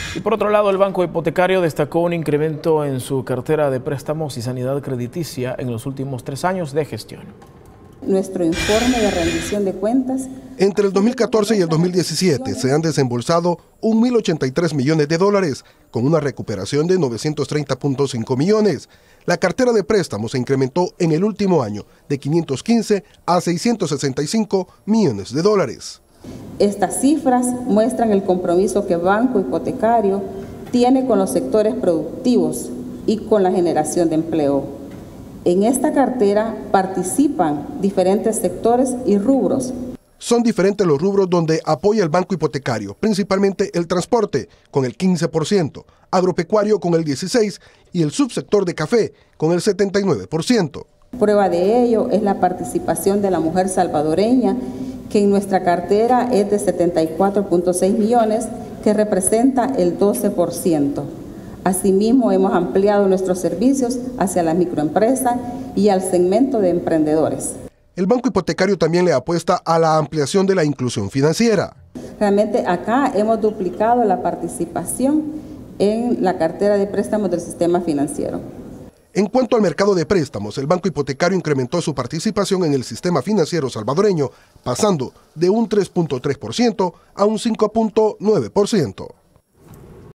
Y por otro lado, el Banco Hipotecario destacó un incremento en su cartera de préstamos y sanidad crediticia en los últimos 3 años de gestión. Nuestro informe de rendición de cuentas. Entre el 2014 y el 2017 se han desembolsado 1.083 millones de dólares, con una recuperación de 930.5 millones. La cartera de préstamos se incrementó en el último año de 515 a 665 millones de dólares. Estas cifras muestran el compromiso que Banco Hipotecario tiene con los sectores productivos y con la generación de empleo. En esta cartera participan diferentes sectores y rubros. Son diferentes los rubros donde apoya el Banco Hipotecario, principalmente el transporte, con el 15%, agropecuario con el 16% y el subsector de café con el 79%. Prueba de ello es la participación de la mujer salvadoreña, que en nuestra cartera es de 74.6 millones, que representa el 12%. Asimismo, hemos ampliado nuestros servicios hacia la microempresa y al segmento de emprendedores. El Banco Hipotecario también le apuesta a la ampliación de la inclusión financiera. Realmente acá hemos duplicado la participación en la cartera de préstamos del sistema financiero. En cuanto al mercado de préstamos, el Banco Hipotecario incrementó su participación en el sistema financiero salvadoreño, pasando de un 3.3% a un 5.9%.